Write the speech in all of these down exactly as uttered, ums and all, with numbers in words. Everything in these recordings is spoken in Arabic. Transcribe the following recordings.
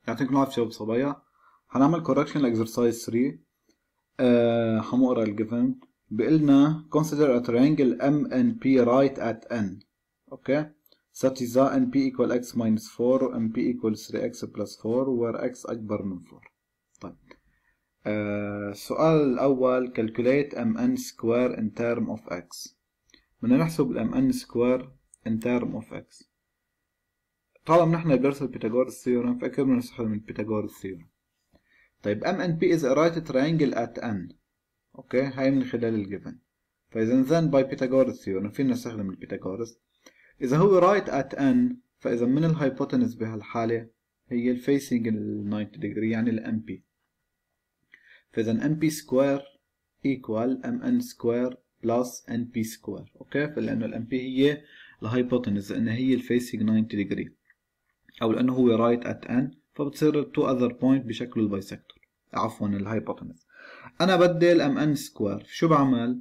يعطيكم العافية شباب صبايا. هنعمل correction exercise ثري. أه حنقرا الجيفن. بيقلنا consider a triangle M N P right at N. اوكي such that N P equal x minus four و M P equal three x plus four where x أكبر من four. طيب أه السؤال الأول calculate M N square in term of x. بدنا نحسب ال M N square in term of x. طالما نحن بدرس البيثاغورس ثيورم فأكيد بدنا نستخدم البيثاغورس ثيورم. طيب M N P is a right triangle at N. اوكي هاي من خلال الجيفن. فإذا then by Pythagoras theorem فينا نستخدم البيثاغورس. إذا هو right at N فإذا من الهايبوتنس بهالحالة هي الفيسنج ال ninety degree يعني ال M P. فإذا M P square equal M N square plus N P square. اوكي فلأنه ال M P هي الهايبوتنس لأنها هي الفيسنج ninety degree أو لأنه هو right at N فبتصير two other point بشكل البايسكتور عفوا الهايبوتنس. أنا بدي ال M N square شو بعمل؟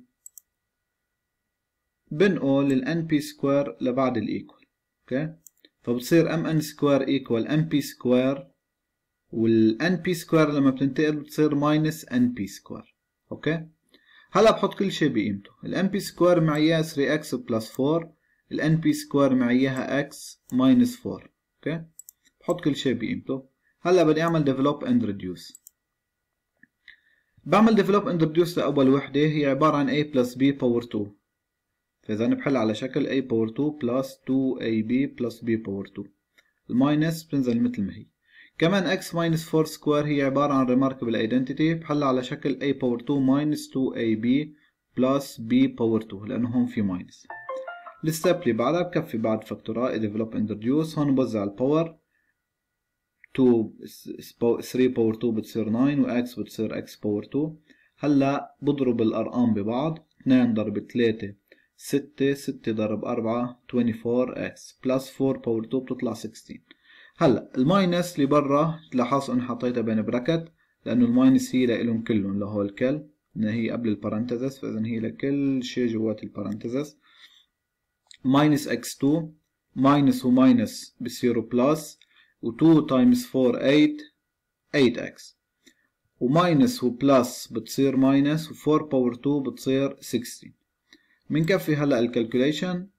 بنقل ال N P square لبعد ال equal. اوكي فبتصير M N square equal M P square وال N P square لما بتنتقل بتصير minus N P square. اوكي هلا بحط كل شيء بقيمته. ال M P square معي three x plus four، ال N P square معيها x minus four. اوكي بحط كل شيء بقيمته. هلا بدي اعمل develop and reduce. بعمل develop and reduce لأول وحدة هي عبارة عن a plus b power two. فإذا بحل على شكل a power two plus two a b plus b power two. الماينس بتنزل مثل ما هي. كمان x minus four square هي عبارة عن remarkable identity بحل على شكل a power two minus two a b plus b power two لأنه هون في ماينس. الستيب اللي بعدها بكفي بعد فاكتوراء develop and reduce. هون بوزع الباور two three power two بتصير nine و x بتصير x power two. هلا بضرب الأرقام ببعض. اثنين ضرب ثلاثة ستة، ستة ضرب أربعة twenty-four x plus four power two بتطلع sixteen. هلا الماينس اللي برا تلاحظوا اني حطيتها بين براكت لأنه الماينس هي لإلهم كلهم اللي هو الكل إنها هي قبل البارنتزس فإذا هي لكل شيء جوات البارنتزس. minus x two minus و minus بصيروا plus و two times four eight eight x و minus و plus بتصير minus و four power two بتصير sixteen. منكفي هلا الكالكوليشن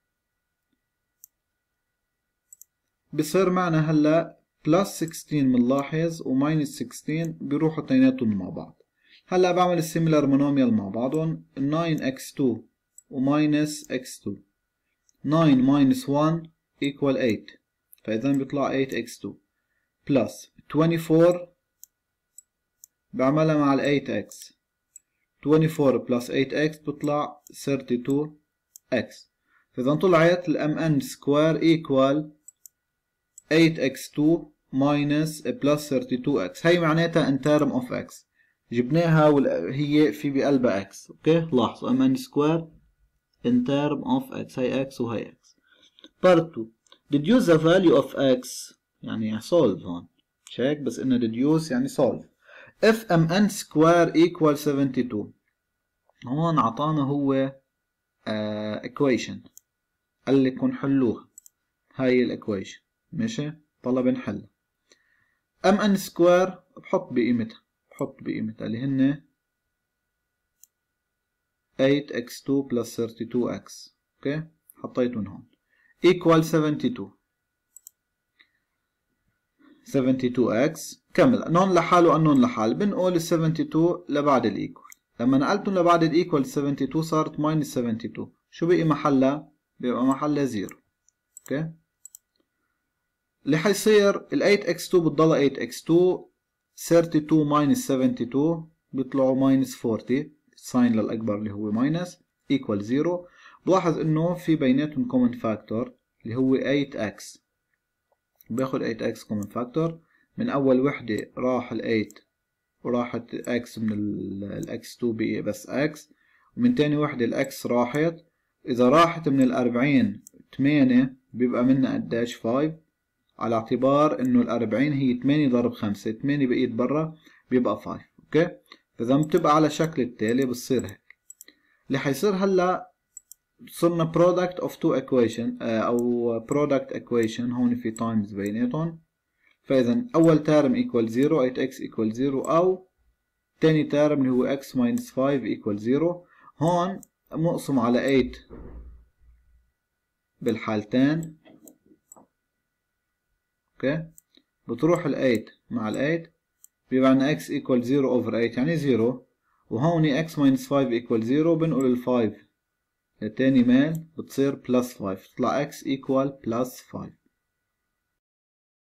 بصير معنا هلا plus sixteen منلاحظ و minus sixteen بيروحوا اثنيناتهم مع بعض. هلا بعمل السيميلر مونوميال مع بعضهم nine x two و minus x two. nine minus one equal eight فإذا بيطلع eight x two plus twenty-four بعملها مع ال eight x. twenty-four plus eight x بتطلع thirty-two x. فإذا طلعت ال M N square equal eight x two minus plus thirty-two x. هي معناتها in term of x. جبناها وهي في بقلبها x. اوكي لاحظوا M N square in term of x. هي x وهي x. part two deduce the value of x يعني solve هون مش هيك بس إنه deduce يعني solve. if M N square equal seventy-two هون عطانا هو uh, equation قال لكم حلوها. هاي الايكويشن ماشي طلب نحل. M N square بحط بقيمتها بحط بقيمتها اللي هن eight x two plus thirty-two x. اوكي حطيتهم هون equal seventy-two seventy-two x. كمل نون لحاله النون لحال بنقول ال seventy-two لبعد الايكوال. لما نقلتهم لبعد الايكوال seventy-two صارت minus seventy-two. شو بقي محلها؟ بيبقى محلها زيرو. اوكي اللي حيصير ال eight x two بتضلها eight x two thirty-two minus seventy-two بيطلعوا minus forty. الساين للأكبر اللي هو minus equal zero. بلاحظ انه في بيناتهم common factor اللي هو eight x. باخد eight x common factor. من أول وحدة راح ال eight وراحت x من ال x two بقي بس x. ومن تاني وحدة ال x راحت. إذا راحت من ال أربعين ثمانية بيبقى منا قديش five على اعتبار إنه ال أربعين هي ثمانية ضرب خمسة. ثمانية بقيت برا بيبقى five. أوكي فإذا بتبقى على شكل التالي بتصير هيك. اللي حيصير هلا صرنا product of two equation أو product equation هون في times بيناتهم. فإذا أول تيرم equal zero eight x equal zero أو تاني تيرم اللي هو x minus five equal zero. هون مقسم على eight بالحالتين. اوكي بتروح ال eight مع ال eight بيبقى عندنا x equal zero over eight يعني zero. وهون x minus five equal zero بنقول ال five لتاني ميل بتصير plus five تطلع x equal plus five.